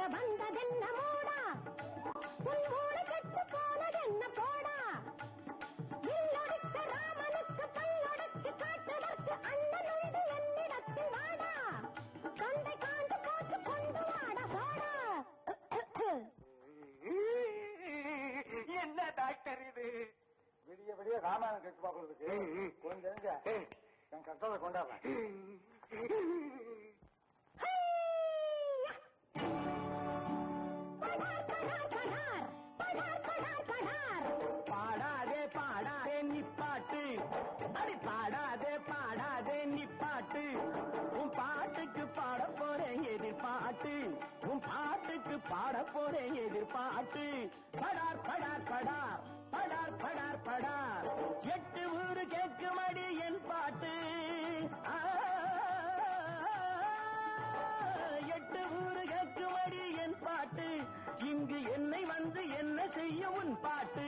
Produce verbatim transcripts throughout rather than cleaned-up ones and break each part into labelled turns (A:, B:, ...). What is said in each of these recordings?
A: வந்ததென்ன மூடா உன் மூளை கெட்டு போனதென்ன போடா இல்லொடித்த ராமனுக்கு பல்லொடைச்சு காட்டுவதற்கு அண்ணன் உண்டு என்னிடத்தில் வாடா தொண்டை காண்டு போட்டு கொண்டு வாட போடா.
B: என்ன டாக்டர் இது?
C: விடிய விடிய ராமாயணம் கெட்டு பாக்குறதுக்கு கொஞ்சம் என் கஷ்டத்தை கொண்டாடுறேன்.
B: பாடாதே பாடாதே நிப்பாட்டு, அடி பாடாதே பாடாதே நிப்பாட்டு, உன் பாட்டுக்கு பாட போறேன் எதிர்பாட்டு, உன் பாட்டுக்கு பாட போறேன் எதிர்பாட்டு. படார் படார் படார் படார் படார் படார் எட்டு ஊரு கேட்குமடி என் பாட்டு. எட்டு ஊரு கேட்குமடி என் பாட்டு. இங்கு என்னை வந்து என்ன செய்யும் உன் பாட்டு?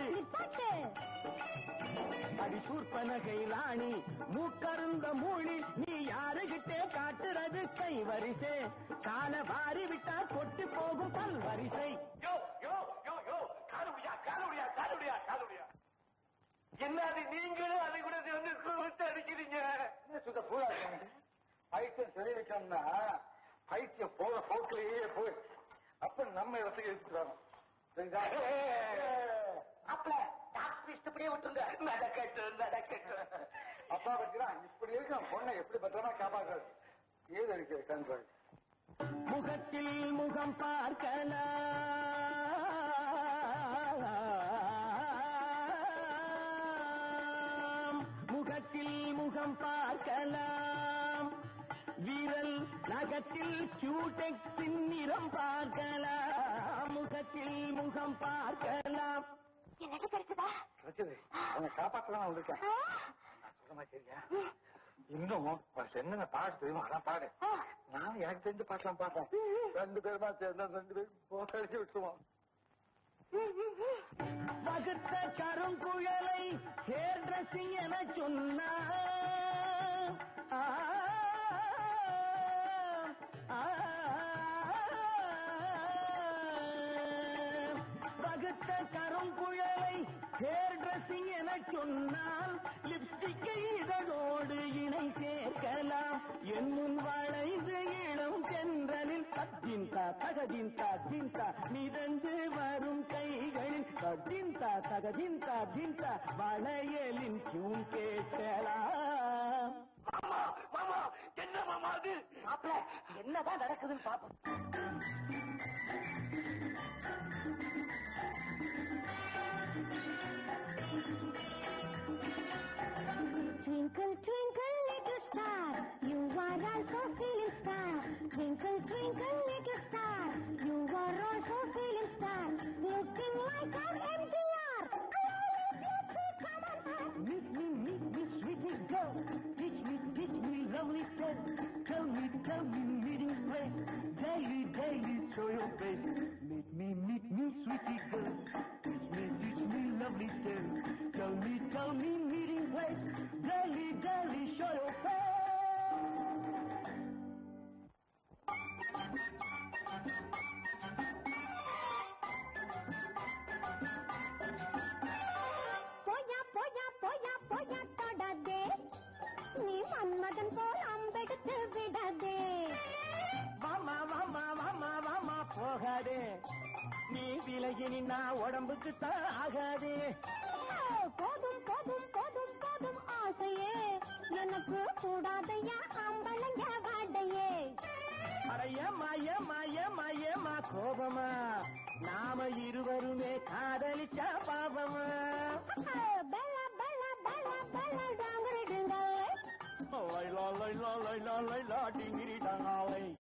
B: அடி சூர்பனகை ராணி மூக்கருந்த மூழி நீ யாருகிட்டே காட்டுறது கை வரிசை? கால வாரி விட்டா கொட்டு போகும் பல் வரிசை. என்ன அது நீங்களும் அதை கூட வந்து கூப்பிட்டு அடிக்கிறீங்க?
C: சுத்த பூரா பைத்தியம் தெரிய வைக்கணும்னா பைத்தியம் போக போக்கிலேயே போய் அப்ப நம்ம இடத்துக்கு எடுத்துட்டு
B: இப்படியே விட்டுருங்க. நடக்கட்டு நடக்கட்டு.
C: அப்பா பத்தினா இப்படி இருக்க பொண்ணை எப்படி பத்திரமா காப்பாற்றாது. ஏது இருக்கு கண்கள்
B: முகத்தில் முகம் பார்க்கலாம், முகத்தில் முகம் பார்க்கலாம், வீரல் நகத்தில் கியூடெக்ஸின் நிறம் பார்க்கலாம், முகத்தில் முகம் பார்க்கலாம்.
A: எனக்கு கிடைச்சதா?
C: கிடைச்சது. அவங்க காப்பாற்றலாம் வந்திருக்கேன். நான் சொல்ல மாட்டேரியா? இன்னும் என்னென்ன பாட்டு தெரியுமா? அதான் பாடு. நான் எனக்கு தெரிஞ்ச பாட்டெல்லாம் பாடுறேன். ரெண்டு பேருமா சேர்ந்தா ரெண்டு பேரும் போக்கடிச்சு விட்டுருவோம்.
B: வகுத்த கருங்குழலை ஹேர் டிரெஸ்ஸிங் என சொன்னா வகுத்த கருங்குழலை ஹேர் டிரெஸ்ஸிங் என சொன்னால் லிப்ஸ்டிக்கை இதழோடு இணை சேர்க்கலாம். என் முன் வளைந்து இளம் சென்றலில் தத்தின்தா தகதின்தா தின்தா மிதந்து வரும் கைகளில் தத்தின்தா தகதின்தா தின்தா வளையலின் தூண் கேட்கலாம்.
D: மாமா மாமா என்ன மாமா அது?
B: மாப்பிள என்னதான் நடக்குதுன்னு பாப்போம்.
A: Twinkle, twinkle, little star, you are also feeling star. Twinkle, twinkle, little star, you are also feeling star. Looking like our M G R.
B: Meet me, meet me, sweetie girl. Teach me, teach me, lovely step. Tell me, tell me, meeting place. Daily, daily, show your face. Meet me, meet me, sweetie girl. Teach me, teach me, lovely step. Tell me, tell me, meeting place. Daily, daily, show your face.
A: போயா போயா போயா போயா தொடாதே, நீ மன்மதன் போல் அம்பெடுத்து விடாதே.
B: வாமா வாமா வாமா வாமா போகாதே, நீ விலகி நின்னா உடம்புக்கு தான் ஆகாதே.
A: போதும் போதும் போதும் போதும் ஆசையே, எனக்கு கூடாதையா அம்பளைங்க வாடையே.
B: அடையம்மா ஏம்மா ஏம்மா ஏம்மா கோபமா, நாம இருவருமே காதலிச்சா பாபமா.
A: பெல பெல பெல பெல டாங்கரிடுங்கள்.
B: லைலா லைலா லைலா லைலா டிங்கிரி டாங்காலை.